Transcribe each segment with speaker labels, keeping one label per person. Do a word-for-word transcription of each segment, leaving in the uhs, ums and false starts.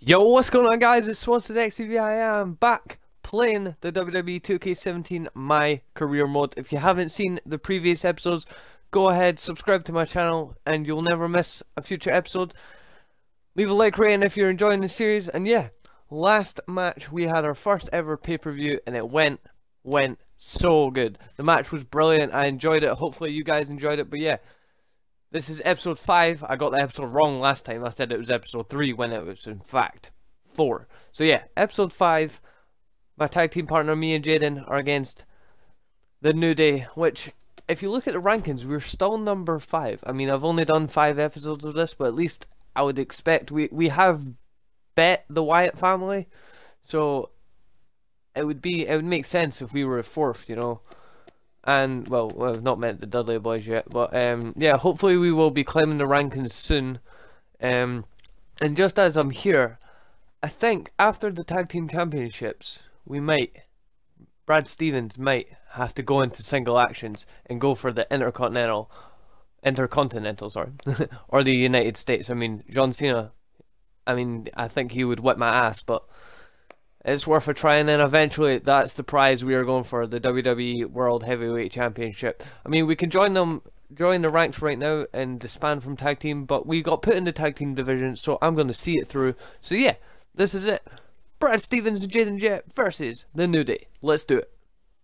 Speaker 1: Yo, what's going on, guys? It's SwansonXTV. I am back playing the W W E two K seventeen My Career Mode. If you haven't seen the previous episodes, go ahead, subscribe to my channel, and you'll never miss a future episode. Leave a like rating if you're enjoying the series. And yeah, last match we had our first ever pay-per-view, and it went, went so good. The match was brilliant. I enjoyed it. Hopefully you guys enjoyed it. But yeah, this is episode five. I got the episode wrong last time. I said it was episode three when it was in fact four. So yeah, episode five. My tag team partner, me and Jaden, are against the New Day, which, if you look at the rankings, we're still number five. I mean, I've only done five episodes of this, but at least I would expect we we have bet the Wyatt family, so it would be it would make sense if we were fourth, you know. And, well, I've not met the Dudley Boys yet, but, um, yeah, hopefully we will be climbing the rankings soon. Um, and just as I'm here, I think after the Tag Team Championships, we might, Brad Stevens might have to go into single actions and go for the Intercontinental, Intercontinental, sorry, or the United States. I mean, John Cena, I mean, I think he would whip my ass, but it's worth a try, and then eventually that's the prize we are going for, the W W E World Heavyweight Championship. I mean, we can join them, join the ranks right now and disband from tag team, but we got put in the tag team division, so I'm going to see it through. So yeah, this is it. Brad Stevens and Jaden Jet versus the New Day. Let's do it.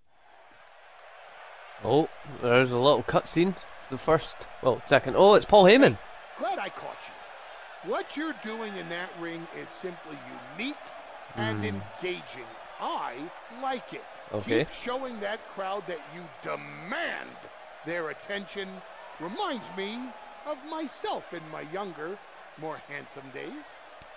Speaker 1: Oh, there's a little cutscene for the first, well, second. Oh, it's Paul Heyman.
Speaker 2: Glad I caught you. What you're doing in that ring is simply unique and mm. engaging. I like it.
Speaker 1: Okay.
Speaker 2: Keep showing that crowd that you demand their attention. Reminds me of myself in my younger, more handsome days.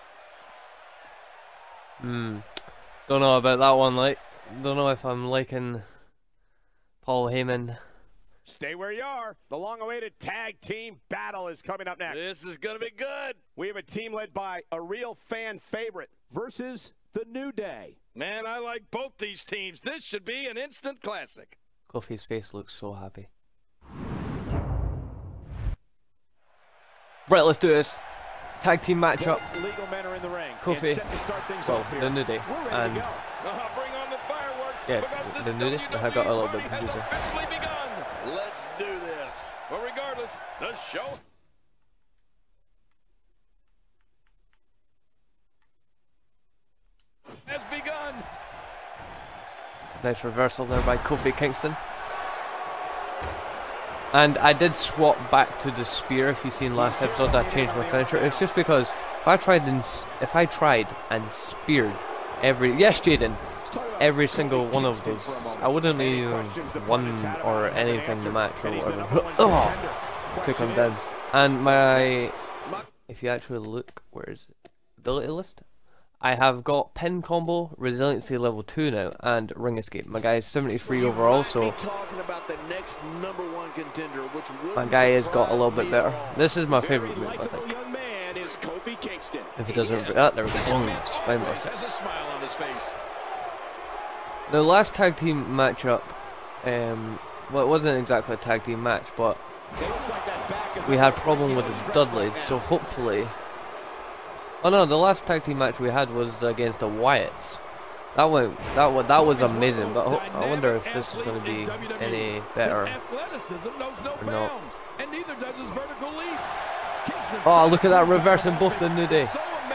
Speaker 1: Hmm. Don't know about that one, like. Don't know if I'm liking Paul Heyman.
Speaker 3: Stay where you are. The long-awaited tag team battle is coming up next.
Speaker 4: This is going to be good.
Speaker 3: We have a team led by a real fan favorite versus the New Day.
Speaker 4: Man, I like both these teams. This should be an instant classic.
Speaker 1: Kofi's face looks so happy. Right, let's do this. Tag team matchup.
Speaker 3: Legal men are in the ring.
Speaker 1: Kofi, well, the New Day, and
Speaker 4: uh, bring on the fireworks,
Speaker 1: yeah, the New Day. I got a little bit confused.
Speaker 4: Officially begun. Let's do this. But regardless, the show has begun.
Speaker 1: Nice reversal there by Kofi Kingston. And I did swap back to the spear. If you've seen last episode, I changed my finisher. It's just because if I tried and if I tried and speared every yes, Jaden, every single one of those, I wouldn't even have won or anything the match or whatever. Oh, took him down. And my, if you actually look, where is it? Ability list. I have got pin combo, resiliency level two now, and ring escape. My guy is seventy-three overall, so my guy has got a little bit better. This is my favorite move, I think. If he doesn't, ah, there we go. Boom, spine buster. The last tag team matchup, um, well, it wasn't exactly a tag team match, but we had problem with the Dudleys, so hopefully. Oh no, the last tag team match we had was against the Wyatts. That went, that was, that was amazing. But I wonder if this is going to be any better or not. Oh, look at that reverse in both the New Day.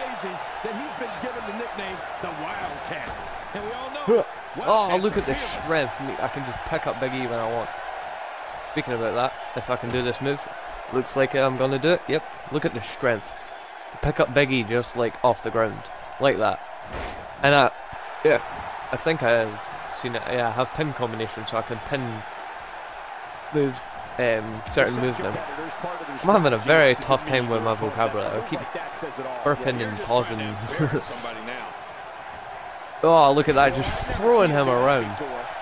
Speaker 1: Oh, look at the strength. I can just pick up Big E when I want. Speaking about that, if I can do this move, looks like I'm going to do it. Yep, look at the strength. To pick up Big E just like off the ground, like that. And I, yeah, I think I've seen it. Yeah, I have pin combination, so I can pin move um, certain moves now. I'm having a very tough time with my vocabulary. I keep burping and pausing. Oh, look at that, just throwing him around.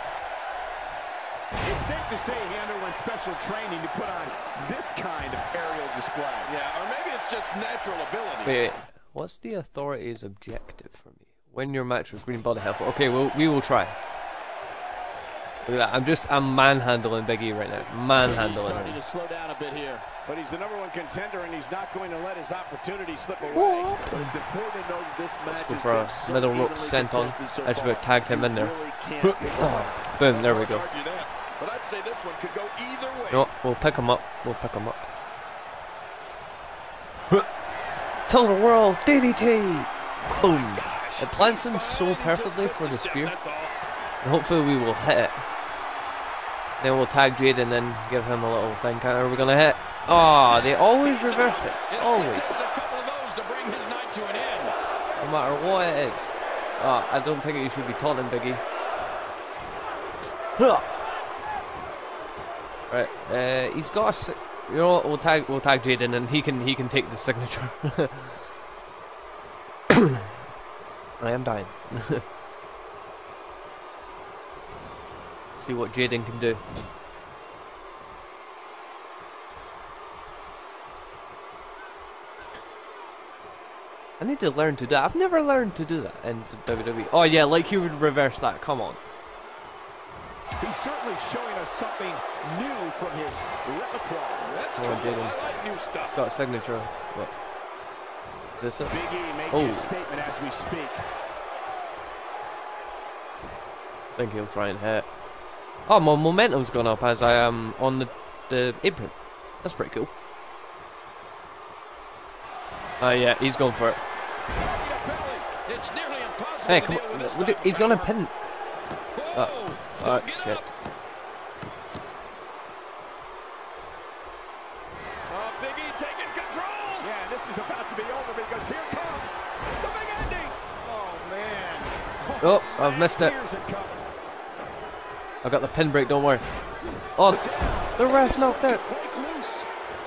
Speaker 3: It's safe to say he underwent special training to put on this kind of aerial display.
Speaker 4: Yeah, or maybe it's just natural ability.
Speaker 1: Wait, wait. What's the authority's objective for me? Win your match with Green Body Health. Okay, well, we will try. Look at that. I'm just, I'm manhandling Big E right now. Manhandling
Speaker 3: starting
Speaker 1: him.
Speaker 3: to slow down a bit here.
Speaker 5: But he's the number one contender, and he's not going to let his opportunity slip away.
Speaker 1: Whoa.
Speaker 4: But it's important to know that this match
Speaker 1: Go
Speaker 4: has
Speaker 1: for a
Speaker 4: been so
Speaker 1: middle rope
Speaker 4: evenly
Speaker 1: senton.
Speaker 4: contested so
Speaker 1: I just
Speaker 4: far.
Speaker 1: about tagged him in there.
Speaker 4: You really can't pick one.
Speaker 1: Oh, boom, there we
Speaker 4: It's
Speaker 1: go.
Speaker 4: hard to argue that, but I'd say this one could go either way.
Speaker 1: No, we'll pick him up. We'll pick him up. Total World D D T! Boom! It plants him so perfectly for the spear. And hopefully we will hit it. Then we'll tag Jade and then give him a little thing. Are we gonna hit? Oh, they always reverse it. Always.
Speaker 4: Just a couple of those to bring his night to an end.
Speaker 1: No matter what it is. Oh, I don't think you should be taunting Big E. Right, uh, he's got a. Si you know what? We'll tag. We'll tag Jaden, and he can. He can take the signature. I am dying. See what Jaden can do. I need to learn to do that. I've never learned to do that in the W W E. Oh yeah, like he would reverse that. Come on.
Speaker 5: He's certainly showing us something new from his repertoire.
Speaker 4: That's
Speaker 1: Come on,
Speaker 4: cool.
Speaker 1: Jaden.
Speaker 4: I like new
Speaker 1: It's
Speaker 4: stuff.
Speaker 1: got a signature. What? Is this it?
Speaker 5: Big E making
Speaker 1: Oh.
Speaker 5: a statement as we speak.
Speaker 1: I think he'll try and hit. Oh, my momentum's gone up as I am on the, the apron. That's pretty cool. Oh yeah, he's going for it.
Speaker 4: It's nearly impossible
Speaker 1: Hey,
Speaker 4: to
Speaker 1: come
Speaker 4: deal with this
Speaker 1: on.
Speaker 4: type
Speaker 1: He's
Speaker 4: of
Speaker 1: gonna
Speaker 4: power.
Speaker 1: pin.
Speaker 4: Whoa,
Speaker 1: Oh,
Speaker 4: don't
Speaker 1: oh
Speaker 4: get
Speaker 1: shit.
Speaker 4: up. Oh, Big E taking control.
Speaker 5: Yeah, and this is about to be over because here comes the big ending. Oh, man.
Speaker 1: Oh, I've missed it.
Speaker 5: Here's it coming.
Speaker 1: I got the pin break, don't worry. Oh, the ref knocked out.
Speaker 4: Break loose.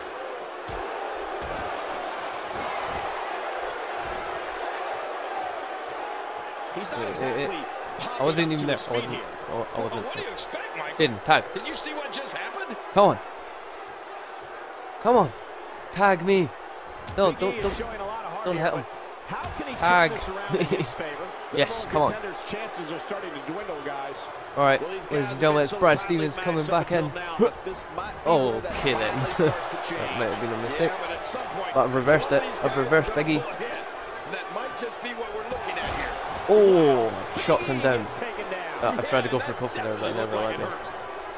Speaker 4: He's not
Speaker 1: Eh, eh, eh.
Speaker 4: exactly
Speaker 1: I wasn't
Speaker 4: popping
Speaker 1: even
Speaker 4: to
Speaker 1: there.
Speaker 4: his
Speaker 1: I
Speaker 4: feet
Speaker 1: wasn't.
Speaker 4: here.
Speaker 1: Oh, I
Speaker 4: Well,
Speaker 1: wasn't.
Speaker 4: What do you expect, Michael?
Speaker 1: Didn't tag.
Speaker 4: Did you see what just happened?
Speaker 1: Come on. Come on. Tag me. No,
Speaker 5: Big E
Speaker 1: don't,
Speaker 5: is
Speaker 1: don't,
Speaker 5: showing a lot of heart
Speaker 1: don't
Speaker 5: here,
Speaker 1: hit him.
Speaker 5: but How can he
Speaker 1: Tag.
Speaker 5: turn this around in his favor? The
Speaker 1: Yes,
Speaker 5: number
Speaker 1: come on.
Speaker 5: contenders' chances are starting to dwindle, guys.
Speaker 1: All right,
Speaker 4: Well, these
Speaker 1: ladies
Speaker 4: guys
Speaker 1: and
Speaker 4: have
Speaker 1: gentlemen,
Speaker 4: been
Speaker 1: it's
Speaker 4: so
Speaker 1: Brad
Speaker 4: tightly
Speaker 1: Stevens coming
Speaker 4: matched
Speaker 1: back
Speaker 4: up
Speaker 1: in.
Speaker 4: until now, but this might be
Speaker 1: Oh,
Speaker 4: where that
Speaker 1: okay then.
Speaker 4: finally starts to
Speaker 1: That
Speaker 4: change.
Speaker 1: might have been a mistake.
Speaker 4: Yeah, but at some point,
Speaker 1: But I've reversed
Speaker 4: one
Speaker 1: it.
Speaker 4: of these
Speaker 1: I've
Speaker 4: guys
Speaker 1: reversed
Speaker 4: is gonna
Speaker 1: Big E.
Speaker 4: pull ahead, and that might just be what we're looking at here.
Speaker 1: Oh, shots him down.
Speaker 5: Taken down.
Speaker 1: Uh, I tried to go for
Speaker 4: That
Speaker 1: Kofi there, but I
Speaker 4: definitely
Speaker 1: never
Speaker 4: looked
Speaker 1: let me.
Speaker 4: like it hurt.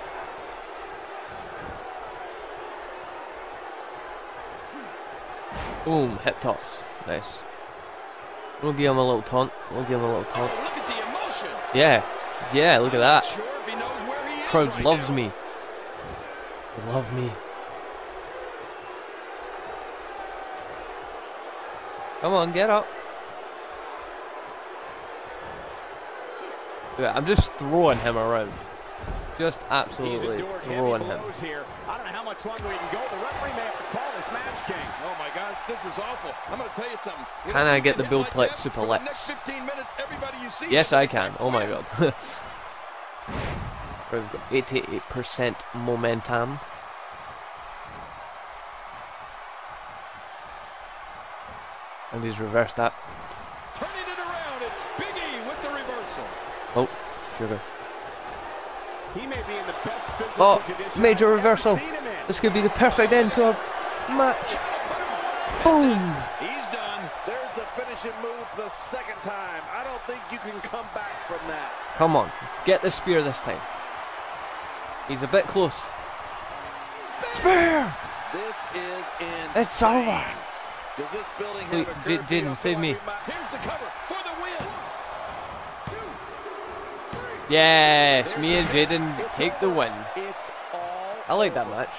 Speaker 1: Boom, hip toss. Nice. We'll give him a little taunt. We'll give him a little taunt.
Speaker 4: Oh, look at the emotion.
Speaker 1: Yeah, yeah, look at that.
Speaker 4: Sure if he knows where he is
Speaker 1: Crowd
Speaker 4: right
Speaker 1: loves
Speaker 4: now.
Speaker 1: me. They love me. Come on, get up. Yeah, I'm just throwing him around. Just
Speaker 5: He's
Speaker 1: absolutely
Speaker 5: endured
Speaker 1: throwing
Speaker 5: heavy
Speaker 1: him.
Speaker 5: blows here. I don't know how much longer he can go. The referee may have to call this match, King.
Speaker 4: Oh my gosh, this is awful. I'm going to tell you something.
Speaker 1: Can I get the Bill Plex Super
Speaker 4: For the
Speaker 1: Lex?
Speaker 4: next fifteen minutes, everybody you see
Speaker 1: Yes,
Speaker 4: has an
Speaker 1: I can.
Speaker 4: exact
Speaker 1: Oh my
Speaker 4: plan.
Speaker 1: god. We've got eighty-eight percent momentum. And he's reversed that.
Speaker 4: Turning it around, it's Big E with the reversal.
Speaker 1: Oh, sugar.
Speaker 5: He may be in the best physical
Speaker 1: Oh,
Speaker 5: condition
Speaker 1: major
Speaker 5: I've ever
Speaker 1: reversal.
Speaker 5: seen him in.
Speaker 1: This could be the perfect end to a match. Boom!
Speaker 4: He's done.
Speaker 6: There's the finishing move the second time. I don't think you can come back from that.
Speaker 1: Come on, get the spear this time. He's a bit close. Spear!
Speaker 6: This is insane.
Speaker 1: It's over.
Speaker 6: Does this building
Speaker 1: Wait,
Speaker 6: have a
Speaker 1: J-
Speaker 6: curfew?
Speaker 1: Jaden,
Speaker 6: I feel
Speaker 1: save
Speaker 6: like
Speaker 1: me.
Speaker 6: we might-
Speaker 4: Here's the cover for the win.
Speaker 1: Yes, me and Jaden take the win.
Speaker 5: It's all
Speaker 1: I like that match.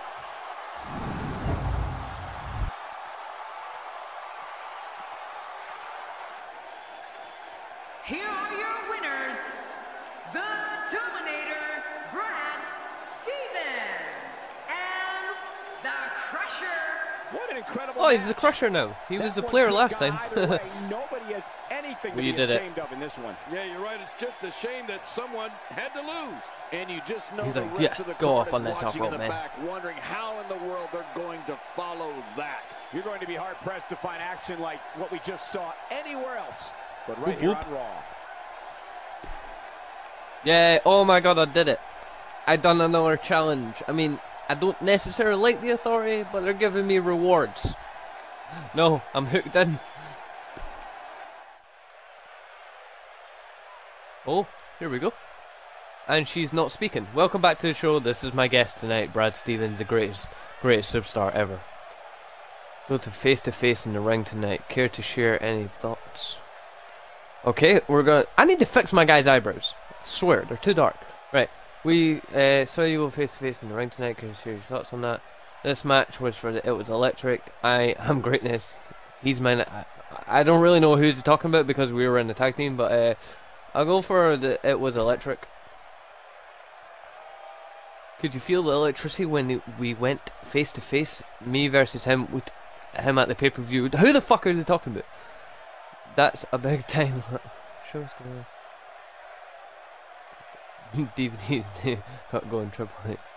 Speaker 7: Here are your winners, the Dominator, Brad Stevens, and the Crusher.
Speaker 5: What an incredible
Speaker 1: Oh, he's a
Speaker 5: match.
Speaker 1: crusher now. He was
Speaker 5: That
Speaker 1: a
Speaker 5: one
Speaker 1: player
Speaker 5: could
Speaker 1: last
Speaker 5: go
Speaker 1: time.
Speaker 5: either way. Nobody has anything to
Speaker 1: Well,
Speaker 5: be
Speaker 1: you did it.
Speaker 5: ashamed of in this one.
Speaker 4: Yeah, you're right. It's just a shame that someone had to lose.
Speaker 6: And you just know
Speaker 1: He's
Speaker 6: the
Speaker 1: like,
Speaker 6: rest
Speaker 1: yeah,
Speaker 6: of the
Speaker 1: go
Speaker 6: card
Speaker 1: up on
Speaker 6: is
Speaker 1: that top
Speaker 6: watching
Speaker 1: rope,
Speaker 6: in the
Speaker 1: man.
Speaker 6: back, wondering how in the world they're going to follow that.
Speaker 5: You're going to be hard-pressed to find action like what we just saw anywhere else. But right
Speaker 1: Whoop,
Speaker 5: here
Speaker 1: whoop.
Speaker 5: on Raw.
Speaker 1: Yeah, oh my god, I did it. I done another challenge. I mean, I don't necessarily like the Authority, but they're giving me rewards. No, I'm hooked in. Oh, here we go. And she's not speaking. Welcome back to the show. This is my guest tonight, Brad Stevens, the greatest, greatest superstar ever. Go to face to face in the ring tonight. Care to share any thoughts? Okay, we're gonna. I need to fix my guy's eyebrows. I swear, they're too dark. Right, we uh, saw you go face to face in the ring tonight. Can you share your thoughts on that? This match was for the It Was Electric. I am greatness. He's mine. I, I don't really know who he's talking about because we were in the tag team, but uh, I'll go for the It Was Electric. Could you feel the electricity when we went face to face? Me versus him, with him at the pay per view. Who the fuck are they talking about? That's a big time. Shows to D V Ds. Not going triple H.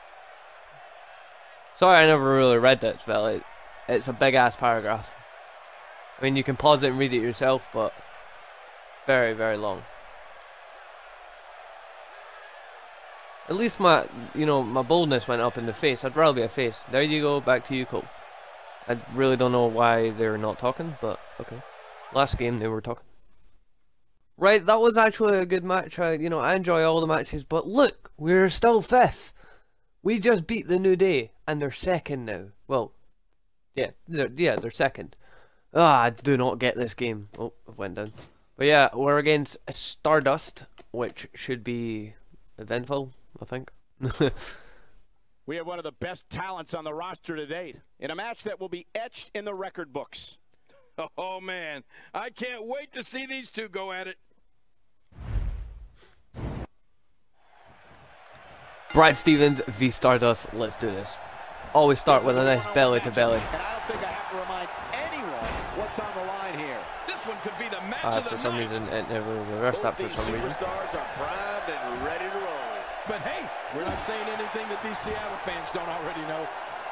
Speaker 1: Sorry, I never really read that spell. It, it's a big ass paragraph. I mean, you can pause it and read it yourself, but very, very long. At least my, you know, my boldness went up in the face. I'd rather be a face. There you go. Back to you, Cole. I really don't know why they're not talking, but okay. Last game they were talking. Right, that was actually a good match. I, you know, I enjoy all the matches, but look, we're still fifth. We just beat the New Day, and they're second now. Well, yeah, they're, yeah, they're second. Ah, I do not get this game. Oh, I've went down. But yeah, we're against Stardust, which should be eventful, I think.
Speaker 5: We have one of the best talents on the roster to date, in a match that will be etched in the record books.
Speaker 4: Oh, man. I can't wait to see these two go at it.
Speaker 1: Brad Stevens v Stardust. Let's do this. Always start with a nice belly to belly.
Speaker 5: And I don't think I have to remind anyone what's on the line here.
Speaker 4: This one could be the match
Speaker 1: Uh,
Speaker 4: of the
Speaker 1: for some
Speaker 4: night.
Speaker 1: reason, it never reversed that for
Speaker 6: Both
Speaker 1: some
Speaker 6: these
Speaker 1: reason.
Speaker 6: superstars are primed and ready to roll.
Speaker 3: But hey, we're not saying anything that these Seattle fans don't already know.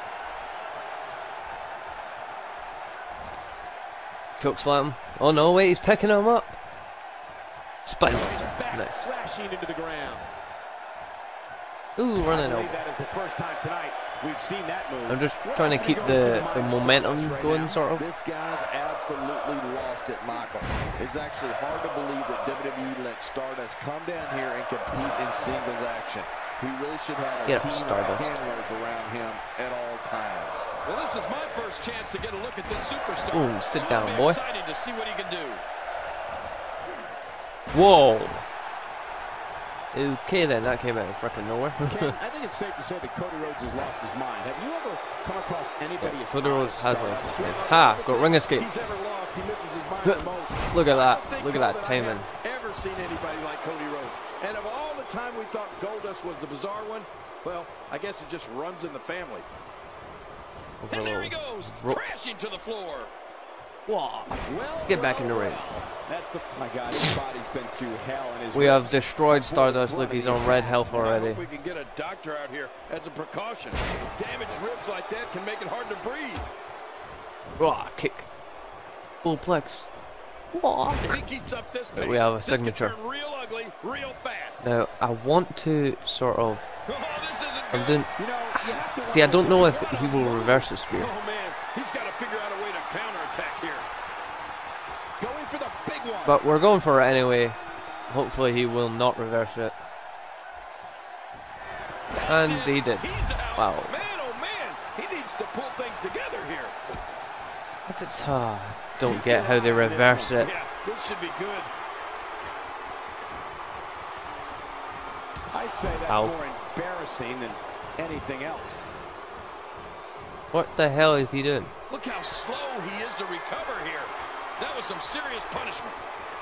Speaker 1: Choke slam. Oh no, wait, he's picking him up. Spineless.
Speaker 5: Back,
Speaker 1: Nice.
Speaker 5: crashing into the ground.
Speaker 1: Ooh,
Speaker 5: I
Speaker 1: running
Speaker 5: believe
Speaker 1: out.
Speaker 5: that is the first time tonight we've seen that move.
Speaker 1: I'm just trying to keep the, the momentum going, sort of.
Speaker 6: This guy's absolutely lost it, Michael. It's actually hard to believe that W W E let Stardust come down here and compete in singles action. He really should have a
Speaker 1: Get up,
Speaker 6: team of
Speaker 1: Stardust.
Speaker 6: handlers around him at all times.
Speaker 4: Well, this is my first chance to get a look at this superstar.
Speaker 1: Ooh, sit
Speaker 4: so
Speaker 1: down,
Speaker 4: it'll be
Speaker 1: boy.
Speaker 4: exciting to see what he can do.
Speaker 1: Whoa. Okay then, that came out of freaking nowhere.
Speaker 5: Ken, I think it's safe to say that Cody Rhodes has lost his mind. Have you ever come across anybody
Speaker 1: Yeah,
Speaker 5: as
Speaker 1: Cody
Speaker 5: hot
Speaker 1: Rhodes
Speaker 5: as
Speaker 1: has
Speaker 5: Stardust?
Speaker 1: lost his mind. Ha, got ring escape.
Speaker 6: He's ever lost, he misses his mind the most.
Speaker 1: Look at
Speaker 6: I
Speaker 1: that.
Speaker 6: don't
Speaker 1: Look at that
Speaker 6: think
Speaker 1: timing.
Speaker 6: I've ever seen anybody like Cody Rhodes. And of all the time we thought Goldust was the bizarre one, well, I guess it just runs in the family.
Speaker 1: Over a
Speaker 4: And there he
Speaker 1: little
Speaker 4: goes,
Speaker 1: rope.
Speaker 4: crashing to the floor.
Speaker 1: Whoa.
Speaker 5: Well,
Speaker 1: Get back in the
Speaker 5: well,
Speaker 1: ring.
Speaker 5: well. That's the my God. His body's been through hell, and his
Speaker 1: We have
Speaker 5: ribs.
Speaker 1: destroyed Stardust. Look, he's on red health
Speaker 4: And I
Speaker 1: already.
Speaker 4: hope we can get a doctor out here as a precaution. Damaged ribs like that can make it hard to breathe.
Speaker 1: Whoa, kick. Bullplex. Whoa.
Speaker 4: If he keeps up this pace,
Speaker 1: We have a
Speaker 4: this could
Speaker 1: signature.
Speaker 4: turn real ugly, real fast.
Speaker 1: Now, I want to sort of.
Speaker 4: Oh, this isn't
Speaker 1: I'm
Speaker 4: good.
Speaker 1: doing.
Speaker 5: You know, you have to
Speaker 1: See, I
Speaker 5: wonder-
Speaker 1: don't know if he will reverse the spear.
Speaker 4: Oh, man, he's got to figure out a way to counterattack here.
Speaker 5: Going for the big one.
Speaker 1: But we're going for it anyway. Hopefully, he will not reverse it. And
Speaker 4: That's
Speaker 1: he
Speaker 4: it.
Speaker 1: did.
Speaker 4: He's out.
Speaker 1: Wow.
Speaker 4: Man, oh, man, he needs to pull things together here.
Speaker 1: I just, ah, don't get how they reverse it.
Speaker 4: Yeah, this should be good.
Speaker 5: I'd say that's
Speaker 1: Ow.
Speaker 5: more embarrassing than anything else.
Speaker 1: What the hell is he doing?
Speaker 4: Look how slow he is to recover here. That was some serious punishment.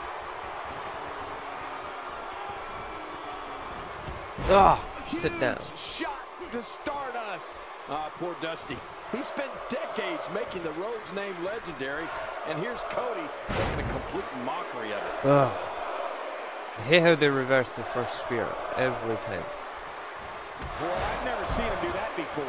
Speaker 1: Ah, sit down.
Speaker 6: Shot to Stardust. Ah, poor Dusty. He spent decades making the Rhodes name legendary, and here's Cody making a complete mockery of it.
Speaker 1: Ugh. I hate how they reverse the first spear every time.
Speaker 5: Boy, I've never seen him do that before.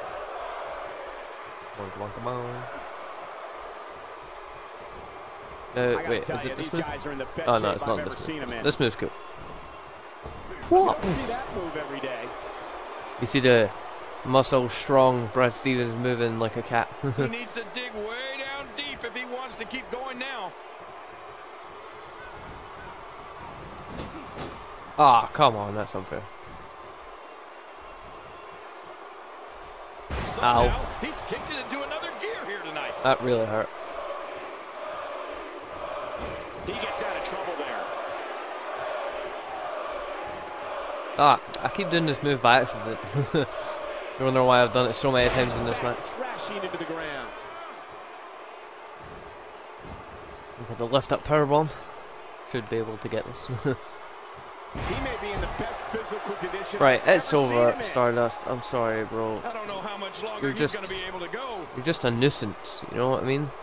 Speaker 1: Come on, come on, come on. Uh, wait, is it this move? Oh no, it's not this move. This move's cool. What?
Speaker 5: You see that move every day.
Speaker 1: You see the muscle strong Brad Stevens moving like a cat.
Speaker 4: He needs to dig way down deep if he wants to keep going now.
Speaker 1: Ah, come on, that's unfair.
Speaker 4: Somehow,
Speaker 1: Ow.
Speaker 4: he's kicked it into another gear here tonight.
Speaker 1: That really hurt.
Speaker 5: He gets out of trouble there.
Speaker 1: Ah, I keep doing this move by accident. I don't know why I've done it so many times in this match.
Speaker 5: Crashing into the ground.
Speaker 1: And for the lift up powerbomb, should be able to get this.
Speaker 5: He may be in the best physical condition.
Speaker 1: Right,
Speaker 5: I've
Speaker 1: it's
Speaker 5: ever seen
Speaker 1: over,
Speaker 5: him in.
Speaker 1: Stardust. I'm sorry, bro.
Speaker 4: I don't know how much longer
Speaker 1: You're
Speaker 4: he's
Speaker 1: just-
Speaker 4: going to be able to go.
Speaker 1: You're just a nuisance, you know what I mean?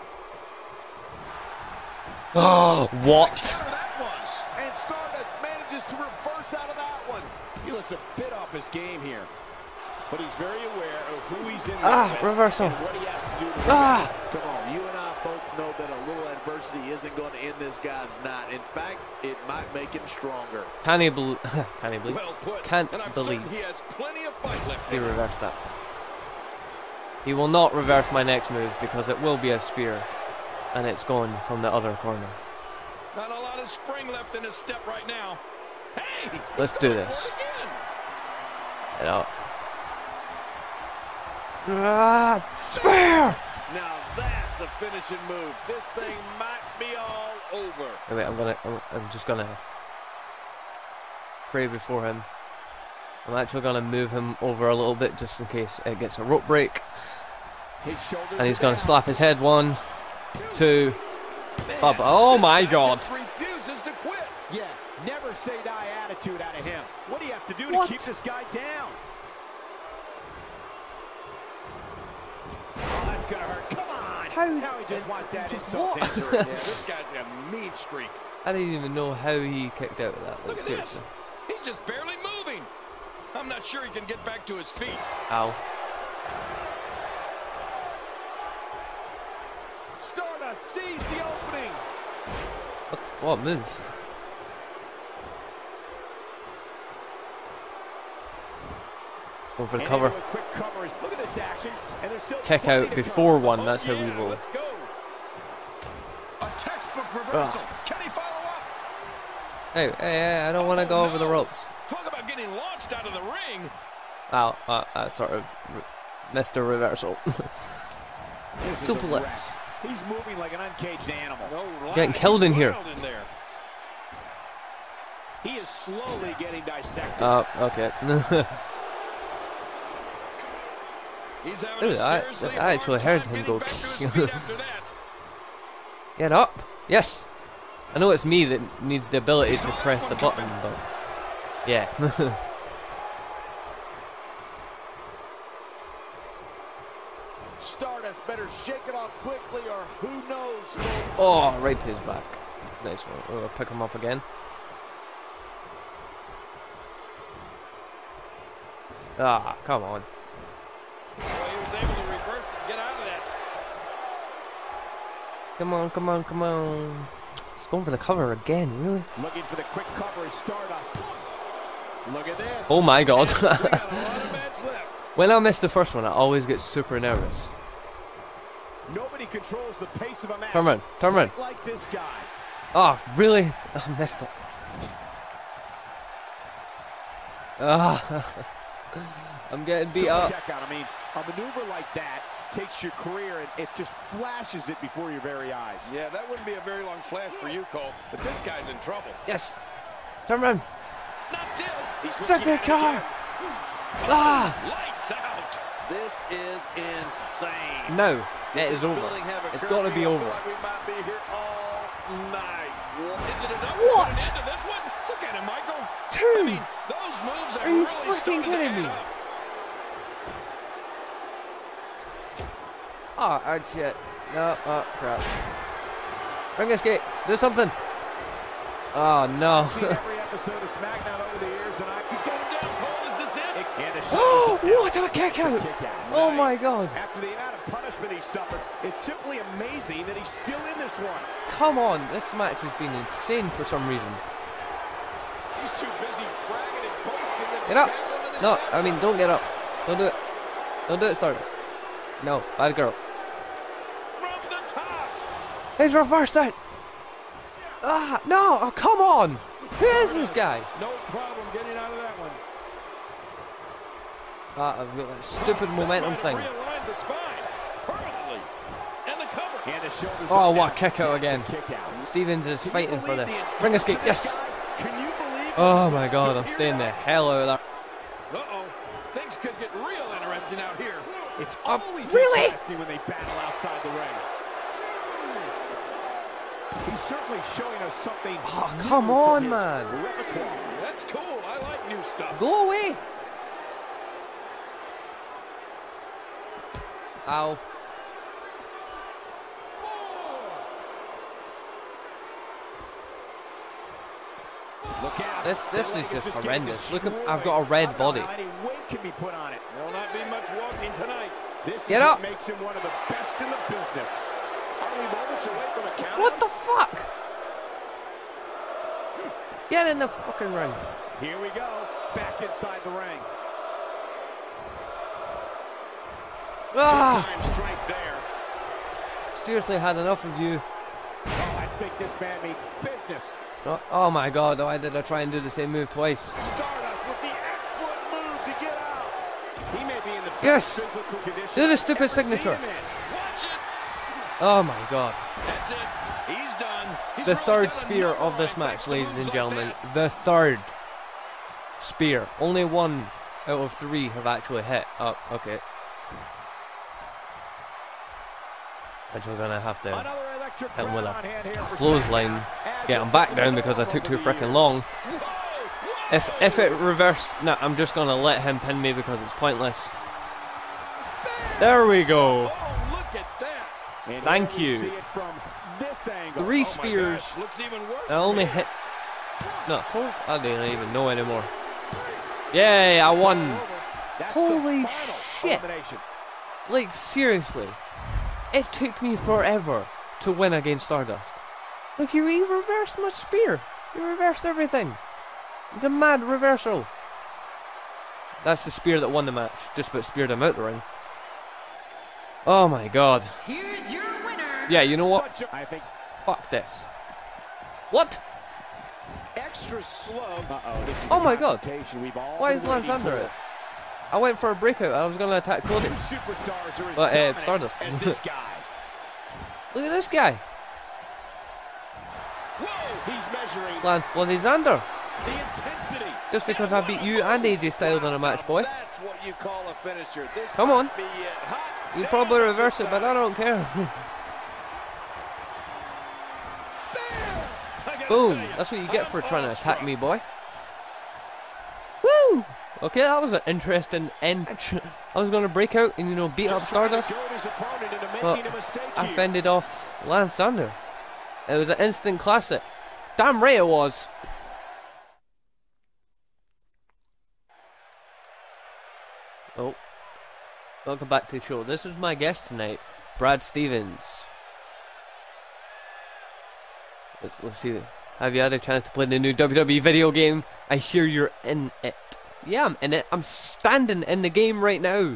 Speaker 1: Oh, what?
Speaker 5: Whatever that was. And Stardust manages to reverse out of that one. He looks a bit off his game here. But he's very aware of who he's in
Speaker 1: Ah,
Speaker 5: with
Speaker 1: reversal.
Speaker 5: and what he has to do to
Speaker 1: Ah!
Speaker 8: Come on, you and I both know that a little adversity isn't going to end this guy's night. In fact, it might make him stronger.
Speaker 1: Can he believe? Can he believe?
Speaker 4: Well put.
Speaker 1: Can't
Speaker 4: and I'm
Speaker 1: believe
Speaker 4: certain he has plenty of fight left
Speaker 1: he
Speaker 4: in him.
Speaker 1: reversed that. He will not reverse my next move because it will be a spear, and it's going from the other corner.
Speaker 4: Not a lot of spring left in his step right now. Hey!
Speaker 1: Let's do this.
Speaker 4: Again.
Speaker 1: Get out. Ah, spear!
Speaker 8: Now that's a finishing move. This thing might be all over.
Speaker 1: Wait, wait, I'm gonna, I'm, I'm just gonna pray before him. I'm actually gonna move him over a little bit just in case it gets a rope break.
Speaker 5: His shoulders
Speaker 1: And he's
Speaker 5: are
Speaker 1: gonna
Speaker 5: down.
Speaker 1: slap his head. One, two, up. Oh
Speaker 4: This
Speaker 1: my
Speaker 4: guy
Speaker 1: god.
Speaker 4: just refuses to quit.
Speaker 5: Yeah, never say die attitude out of him. What do you have to do
Speaker 1: What?
Speaker 5: to keep this guy down? Oh, that's gonna hurt. Come on.
Speaker 1: How-
Speaker 5: Now he just wants that insult
Speaker 1: What?
Speaker 5: to injury.
Speaker 4: Yeah, this guy's got a mean streak.
Speaker 1: I didn't even know how he kicked out of that.
Speaker 4: Look
Speaker 1: Like,
Speaker 4: at
Speaker 1: seriously.
Speaker 4: this. He's just barely moving. I'm not sure he can get back to his feet.
Speaker 1: Ow.
Speaker 8: Stardust sees the opening.
Speaker 1: What, what move? Going for the
Speaker 5: And
Speaker 1: cover.
Speaker 5: into a quick cover is- Look at this action. And there's still
Speaker 1: Kick
Speaker 5: plenty
Speaker 1: out
Speaker 5: to
Speaker 1: before
Speaker 5: come.
Speaker 1: one. That's how we
Speaker 4: Yeah,
Speaker 1: roll.
Speaker 4: let's go.
Speaker 2: A textbook reversal. Can he follow up?
Speaker 1: Hey, hey, hey, I don't want to go over the ropes.
Speaker 4: Talk about getting launched out of the ring.
Speaker 1: Ow, uh, I sort of re missed a reversal.
Speaker 5: This is a
Speaker 1: Superplex.
Speaker 5: wreck. He's moving like an uncaged animal.
Speaker 4: No
Speaker 1: Getting
Speaker 4: lie,
Speaker 1: killed in
Speaker 4: he's
Speaker 1: here.
Speaker 4: wild in there.
Speaker 5: He is slowly getting dissected.
Speaker 1: Oh, okay.
Speaker 4: He's having
Speaker 1: Ooh,
Speaker 4: a
Speaker 1: I-
Speaker 4: seriously
Speaker 1: I
Speaker 4: hard
Speaker 1: actually
Speaker 4: time
Speaker 1: heard him
Speaker 4: getting
Speaker 1: go,
Speaker 4: back to his feet after that.
Speaker 1: Get up. Yes. I know it's me that needs the ability to press the button, but yeah.
Speaker 8: Stardust better shake it off quickly or who knows. folks.
Speaker 1: Oh, right to his back. Nice one. We'll pick him up again. Ah, come on.
Speaker 4: Well, he was able to reverse and get out of that.
Speaker 1: Come on, come on, come on. He's going for the cover again, really?
Speaker 5: Looking for the quick cover is Stardust. Look at this.
Speaker 1: Oh my god.
Speaker 4: We got a lot of match left.
Speaker 1: When I miss the first one, I always get super nervous.
Speaker 5: Nobody controls the pace of a match
Speaker 1: Turn around, turn around.
Speaker 5: quite like this guy.
Speaker 1: Oh, really? I missed it. Ah, I'm getting beat
Speaker 5: So
Speaker 1: up.
Speaker 5: check out, I mean, a maneuver like that takes your career and it just flashes it before your very eyes.
Speaker 4: Yeah, that wouldn't be a very long flash for you, Cole. But this guy's in trouble.
Speaker 1: Yes. Turn around.
Speaker 4: Not this. He's
Speaker 1: Signature. Ah.
Speaker 4: Lights out.
Speaker 8: This is insane.
Speaker 1: No, it
Speaker 8: Does
Speaker 1: is
Speaker 8: this
Speaker 1: over.
Speaker 8: building have a
Speaker 1: It's got to be
Speaker 8: curfew? I
Speaker 1: over.
Speaker 8: feel like we might be here all night.
Speaker 4: Is it enough
Speaker 1: What?
Speaker 4: to put an end to this one? Look at him, Michael.
Speaker 1: Two.
Speaker 4: I mean, those moves are,
Speaker 1: Are you
Speaker 4: really
Speaker 1: freaking
Speaker 4: starting to
Speaker 1: kidding
Speaker 4: add
Speaker 1: me?
Speaker 4: up.
Speaker 1: Oh, oh shit. No, oh crap. Ring escape. Do something. Oh no.
Speaker 5: Seen every episode of SmackDown over the years, and I,
Speaker 4: He's got him down, Cole. Is this it?
Speaker 1: Oh, what a kick out! Oh my god.
Speaker 5: After the amount of punishment he suffered, it's simply amazing that he's still in this one.
Speaker 1: Come on, this match has been insane for some reason.
Speaker 6: He's too busy bragging and boasting that
Speaker 1: Get up!
Speaker 6: this
Speaker 1: No,
Speaker 6: match.
Speaker 1: I mean, don't get up. Don't do it. Don't do it, Stardust. No, bad girl.
Speaker 5: From the top.
Speaker 1: He's reversed it! Ah, no! Oh, come on! Who is this guy?
Speaker 6: No problem getting out of that one.
Speaker 1: Ah, I've got that stupid momentum thing.
Speaker 6: Realign the spine permanently. And the cover.
Speaker 5: And the shoulders
Speaker 1: Oh,
Speaker 5: up
Speaker 1: what
Speaker 5: now.
Speaker 1: a kick out again.
Speaker 5: It's a kick out.
Speaker 1: Stevens is
Speaker 5: Can you
Speaker 1: fighting for
Speaker 5: believe
Speaker 1: this.
Speaker 5: the
Speaker 1: Ring escape,
Speaker 5: endurance
Speaker 1: yes!
Speaker 5: of this guy? Can you believe
Speaker 1: Oh
Speaker 5: it?
Speaker 1: my god, I'm
Speaker 5: Stood
Speaker 1: staying the
Speaker 5: here
Speaker 1: hell out of that.
Speaker 6: Uh-oh. Things could get real interesting out here.
Speaker 5: It's
Speaker 1: Uh,
Speaker 5: always
Speaker 1: really?
Speaker 5: interesting when they battle outside the ring. He's certainly showing us something.
Speaker 1: Oh,
Speaker 5: new
Speaker 1: come
Speaker 5: from
Speaker 1: on,
Speaker 5: his
Speaker 1: man.
Speaker 5: repertoire.
Speaker 6: That's cool. I like new stuff.
Speaker 1: Go away! Ow.
Speaker 5: Look out.
Speaker 1: This this
Speaker 5: That
Speaker 1: is
Speaker 5: leg
Speaker 1: just
Speaker 5: getting
Speaker 1: horrendous. Look at,
Speaker 5: destroyed.
Speaker 1: I've got a red
Speaker 5: I don't
Speaker 1: body.
Speaker 5: know how any weight can be put on it.
Speaker 6: There'll not be much walking tonight.
Speaker 5: This
Speaker 1: Get
Speaker 5: is
Speaker 1: up.
Speaker 5: what makes him one of the best in the business.
Speaker 6: Are we moments away from a count?
Speaker 1: What the fuck? Get in the fucking ring.
Speaker 5: Here we go. Back inside the ring.
Speaker 1: Ah!
Speaker 6: Time strength there.
Speaker 1: Seriously had enough of you.
Speaker 5: Oh, I think this man means business.
Speaker 1: Oh, oh my god, why did I try and do the same move twice?
Speaker 6: Stardust with the excellent move to get out.
Speaker 5: He may be in the
Speaker 1: Yes!
Speaker 5: best physical condition
Speaker 1: Do the
Speaker 5: I've
Speaker 1: stupid
Speaker 5: ever seen
Speaker 1: signature.
Speaker 5: him in.
Speaker 6: Watch it.
Speaker 1: Oh my god.
Speaker 6: That's it. He's done. He's
Speaker 1: The
Speaker 6: really
Speaker 1: third
Speaker 6: got a
Speaker 1: spear
Speaker 6: number
Speaker 1: of this
Speaker 6: right
Speaker 1: match,
Speaker 6: thanks to
Speaker 1: ladies
Speaker 6: moves
Speaker 1: and
Speaker 6: like
Speaker 1: gentlemen.
Speaker 6: that.
Speaker 1: The third spear. Only one out of three have actually hit. Oh, okay. Actually gonna have to
Speaker 5: Another electric
Speaker 1: hit him with
Speaker 5: crowd on
Speaker 1: a
Speaker 5: hand here for
Speaker 1: clothesline.
Speaker 5: SmackDown.
Speaker 1: Get him back down because I took too freaking long. If if it reversed, no, I'm just gonna let him pin me because it's pointless. There we go.
Speaker 6: Oh, look at that.
Speaker 5: And
Speaker 1: Thank
Speaker 5: here we
Speaker 1: you.
Speaker 5: see it from this angle.
Speaker 1: Three
Speaker 6: Oh my
Speaker 1: spears.
Speaker 6: gosh, looks even worse.
Speaker 1: I only hit. No, four? I don't even know anymore. Yay, I won.
Speaker 5: That's
Speaker 1: Holy
Speaker 5: the final
Speaker 1: shit.
Speaker 5: elimination.
Speaker 1: Like, seriously. It took me forever to win against Stardust. Look, you he reversed my spear. You reversed everything. It's a mad reversal. That's the spear that won the match. Just about speared him out the ring. Oh my god.
Speaker 7: Here's your winner.
Speaker 1: Yeah, you know what?
Speaker 5: Such a, I think.
Speaker 1: Fuck this. What?
Speaker 6: Extra slow.
Speaker 5: Uh-oh, this is
Speaker 1: Oh
Speaker 5: the
Speaker 1: my god.
Speaker 5: confrontation we've all
Speaker 1: Why
Speaker 5: been
Speaker 1: is Lance
Speaker 5: waiting
Speaker 1: under
Speaker 5: for.
Speaker 1: it? I went for a breakout. I was going to attack Cody.
Speaker 5: Two superstars are as
Speaker 1: But, uh,
Speaker 5: dominant
Speaker 1: Stardust.
Speaker 5: as this guy.
Speaker 1: Look at this guy.
Speaker 6: Whoa, he's measuring
Speaker 1: Lance Bloody Xander.
Speaker 6: the intensity.
Speaker 1: Just because I beat you and A J Styles on a match, boy.
Speaker 6: That's what you call a finisher. This
Speaker 1: Come
Speaker 6: might
Speaker 1: on.
Speaker 6: be it. Hot
Speaker 1: You
Speaker 6: damn,
Speaker 1: probably
Speaker 6: it's
Speaker 1: reverse it, but I
Speaker 6: exciting.
Speaker 1: don't care.
Speaker 6: I gotta
Speaker 1: Boom.
Speaker 6: tell you,
Speaker 1: That's what you get
Speaker 6: I'm
Speaker 1: for trying to attack
Speaker 6: awestruck.
Speaker 1: me, boy. Woo! Okay, that was an interesting end. I was going to break out and, you know, beat up
Speaker 6: Just trying to
Speaker 1: Stardust,
Speaker 6: goad his opponent into making
Speaker 1: but
Speaker 6: a mistake
Speaker 1: I
Speaker 6: here.
Speaker 1: fended off Lance Xander. It was an instant classic. Damn right it was. Oh. Welcome back to the show. This is my guest tonight, Brad Stevens. Let's, let's see. Have you had a chance to play the new W W E video game? I hear you're in it. Yeah, I'm in it. I'm standing in the game right now.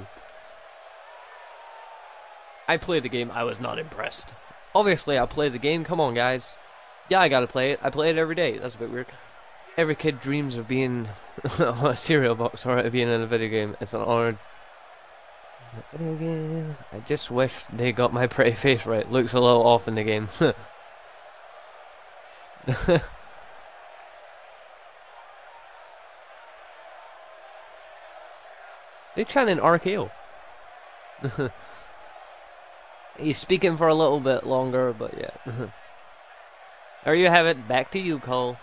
Speaker 1: I played the game. I was not impressed. Obviously, I played the game. Come on, guys. Yeah, I gotta play it. I play it every day. That's a bit weird. Every kid dreams of being on a cereal box or being in a video game. It's an honor. Video game. I just wish they got my pretty face right. Looks a little off in the game. They chanting R K O. He's speaking for a little bit longer, but yeah. There you have it. Back to you, Cole.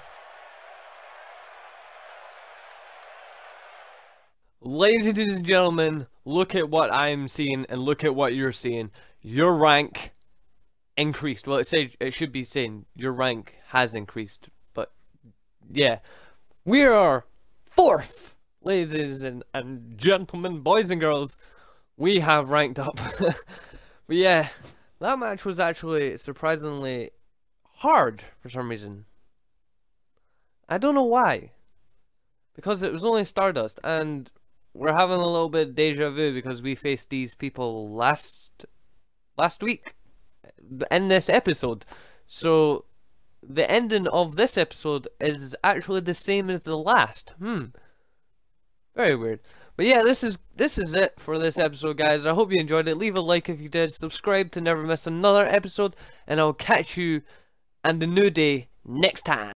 Speaker 1: Ladies and gentlemen, look at what I'm seeing and look at what you're seeing. Your rank increased. Well, it say it should be saying your rank has increased, but yeah, we are fourth ladies and, and gentlemen, boys and girls, we have ranked up. But yeah, that match was actually surprisingly hard for some reason. I don't know why. Because it was only Stardust, and we're having a little bit of deja vu because we faced these people last last week in this episode. So the ending of this episode is actually the same as the last. Hmm. Very weird. But yeah, this is this is it for this episode, guys. I hope you enjoyed it. Leave a like if you did. Subscribe to never miss another episode, and I'll catch you and the New Day next time.